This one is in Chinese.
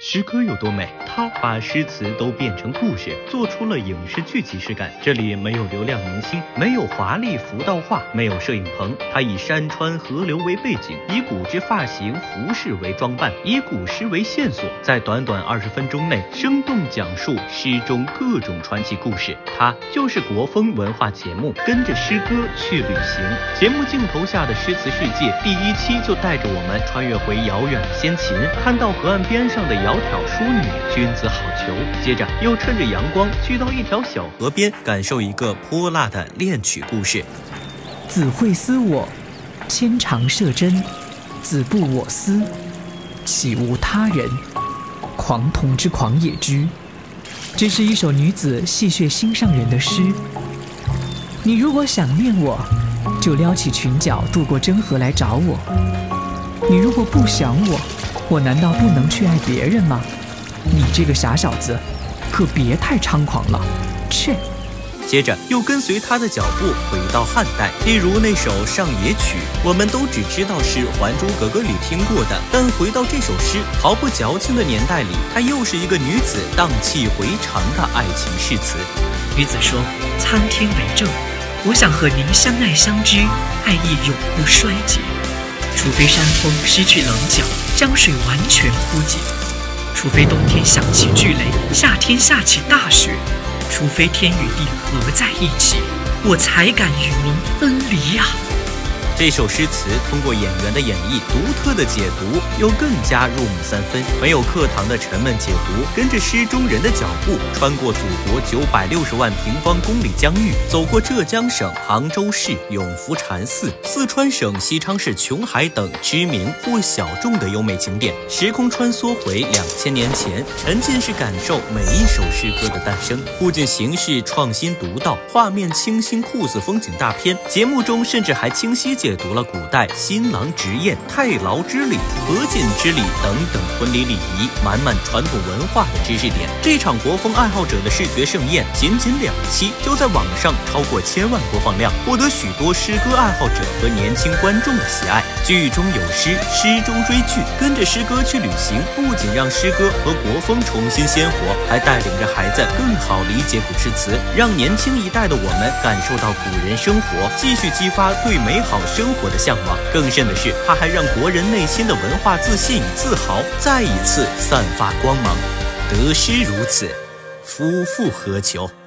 诗歌有多美？它把诗词都变成故事，做出了影视剧即视感。这里没有流量明星，没有华丽浮道画，没有摄影棚，它以山川河流为背景，以古之发型服饰为装扮，以古诗为线索，在短短20分钟内生动讲述诗中各种传奇故事。它就是国风文化节目《跟着诗歌去旅行》。节目镜头下的诗词世界，第1期就带着我们穿越回遥远的先秦，看到河岸边上的窈窕淑女，君子好逑。接着又趁着阳光去到一条小河边，感受一个泼辣的恋曲故事。 子会思我，牵肠射针，子不我思，岂无他人？狂童之狂野居。这是一首女子戏谑心上人的诗。你如果想念我，就撩起裙角渡过真河来找我。你如果不想我难道不能去爱别人吗？你这个傻小子，可别太猖狂了，切！ 接着又跟随他的脚步回到汉代，例如那首《上野曲》，我们都只知道是《还珠格格》里听过的，但回到这首诗毫不矫情的年代里，它又是一个女子荡气回肠的爱情誓词。 女子说：“苍天为证，我想和您相爱相知，爱意永不衰竭。除非山峰失去棱角，江水完全枯竭；除非冬天响起巨雷，夏天下起大雪；除非天与地合在一起，我才敢与您分离啊！” 这首诗词通过演员的演绎，独特的解读又更加入木三分，没有课堂的沉闷解读，跟着诗中人的脚步，穿过祖国960万平方公里疆域，走过浙江省杭州市永福禅寺、四川省西昌市琼海等知名或小众的优美景点，时空穿梭回2000年前，沉浸式感受每一首诗歌的诞生。不仅形式创新独到，画面清新酷似风景大片，节目中甚至还清晰解读了古代新郎执宴、太牢之礼、合卺之礼等等婚礼礼仪，满满传统文化的知识点。这场国风爱好者的视觉盛宴，仅2期就在网上超过1000万播放量，获得许多诗歌爱好者和年轻观众的喜爱。剧中有诗，诗中追剧，跟着诗歌去旅行，不仅让诗歌和国风重新鲜活，还带领着孩子更好理解古诗词，让年轻一代的我们感受到古人生活，继续激发对美好生活的向往。更甚的是，它还让国人内心的文化自信与自豪再一次散发光芒。得失如此，夫复何求？